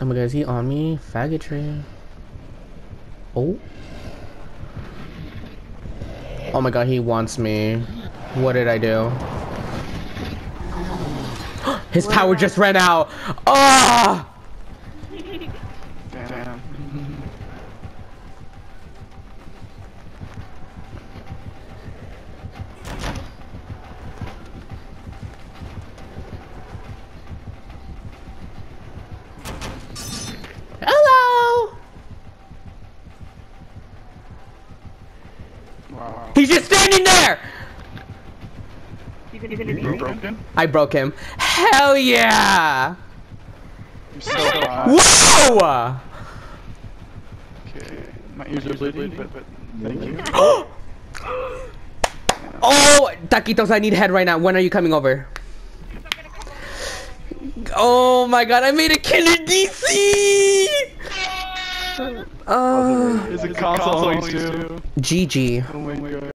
Oh my god, is he on me? Faggotry. Oh. Oh my god, he wants me. What did I do? His power just ran out. Ah! Damn. Hello! Wow. He's just standing there! You broke him? I broke him. Hell yeah! You're so fast. Whoa! Okay. My ears are bleeding, but thank you. Oh, taquitos, I need head right now. When are you coming over? Oh my god, I made a killer DC! Is it console only too? GG. Oh my god.